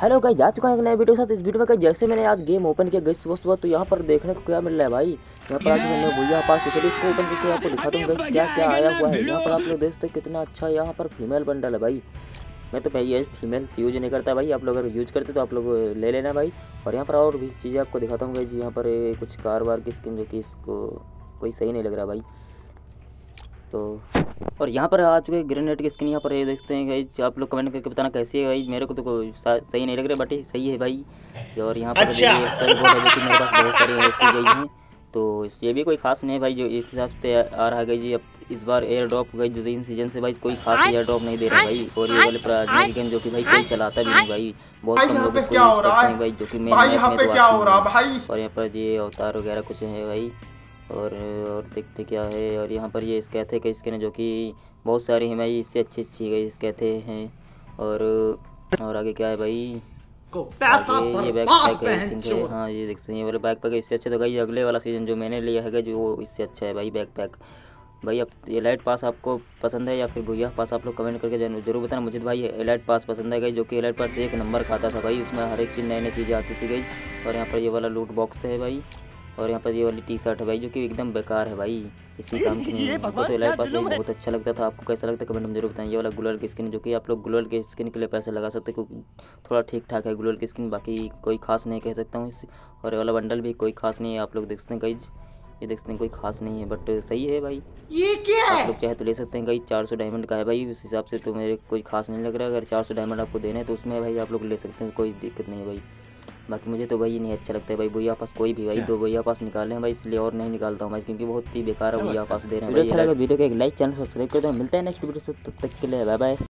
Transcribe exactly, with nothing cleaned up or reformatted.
Hello guys, जा चुका है एक नए वीडियो के साथ। इस वीडियो में गाइस जैसे मैंने आज गेम ओपन किया गाइस सुबह सुबह, तो यहाँ पर देखने को क्या मिल रहा है भाई। यहाँ पर आज मैंने भैया पास, तो चलिए इसको ओपन करके आपको दिखाता हूँ गाइस क्या क्या आया हुआ है। यहाँ पर आप लोग देख सकते हैं कितना अच्छा यहाँ पर फीमेल बंडल है भाई। मैं तो भाई ये फीमेल यूज नहीं करता भाई, आप लोग अगर यूज करते तो आप लोग ले लेना भाई। और यहाँ पर और भी चीज़ें आपको दिखाता हूँ गाइस। यहाँ पर कुछ कार वार की स्किन जो कि इसको कोई सही नहीं लग रहा भाई। तो और यहाँ पर आ चुके ग्रेनेड की स्किन। यहाँ पर ये देखते हैं भाई, आप लोग कमेंट करके बताना कैसी है भाई। मेरे को तो कोई सही नहीं लग रहा, बट सही है भाई। और यहाँ पर अच्छा। इसका भी बोर्ड है जो कि मेरे पास बहुत सारी ऐसी गई हैं, तो ये भी कोई खास नहीं है भाई जो इस हिसाब से आ रहा है जी। अब इस बार एयर ड्रॉप गई जो तीन सीजन से भाई कोई खास एयर ड्रॉप नहीं दे रहा भाई। और ये वाले प्राइमरी गन जो कि भाई कोई चलाता भी नहीं भाई, बहुत कम लोग इसको यूज करते हैं भाई, जो कि मेन मैप में तो आती है। और यहाँ पर ये अवतार वगैरह कुछ है भाई। और और देखते क्या है। और यहाँ पर ये स्कैथे का स्किन है जो कि बहुत सारी हैं भाई, इससे अच्छी अच्छी गई स्कैथे हैं। और और आगे क्या है भाई, आगे ये बैक पैक है, है हाँ ये देखते हैं ये वाला बैक पैक है, इससे अच्छा तो गई अगले वाला सीजन जो मैंने लिया है जो इससे अच्छा है भाई बैक पैक भाई। अब एलाइट पास आपको पसंद है या फिर भैया पास, आप लोग कमेंट करके जरूर बताना मुझे। तो भाई एलाइट पास पसंद है गई, जो कि एलाइट पास एक नंबर खाता था भाई, उसमें हर एक चीज़ नई नई चीज़ें आती थी गई। और यहाँ पर ये वाला लूट बॉक्स है भाई। और यहाँ पर ये वाली टी शर्ट है भाई जो कि एकदम बेकार है भाई, इसी काम की नहीं है। हमको तो एलाइट पास भाई बहुत अच्छा लगता था, आपको कैसा लगता है कमेंट में जरूर बताएं। ये वाला गुलाल की स्किन जो कि आप लोग गुलाल के स्किन के लिए पैसे लगा सकते हैं, क्योंकि थोड़ा ठीक ठाक है गुलाल की स्किन, बाकी कोई खास नहीं कह सकता हूँ इस। और ये वाला बंडल भी कोई खास नहीं है, आप लोग देख सकते हैं गाइज, ये देख सकते हैं कोई खास नहीं है बट सही है भाई। ये क्या है? आप लोग चाहे तो ले सकते हैं गाइज, चार सौ डायमंड का है भाई, उस हिसाब से तो मेरे कोई खास नहीं लग रहा है। अगर चार सौ डायमंड आपको देने हैं तो उसमें भाई आप लोग ले सकते हैं, कोई दिक्कत नहीं है भाई। बाकी मुझे तो भाई नहीं अच्छा लगता है भाई भैया पास कोई भी भाई, दो भैया पास निकाले हैं भाई, इसलिए और नहीं निकालता हूँ भाई, क्योंकि बहुत ही बेकार है भैया पास दे रहे हैं। वीडियो अच्छा लगा वीडियो को एक लाइक, चैनल सब्सक्राइब कर दो। मिलता है नेक्स्ट वीडियो से, तब तक के लिए बाय बाय।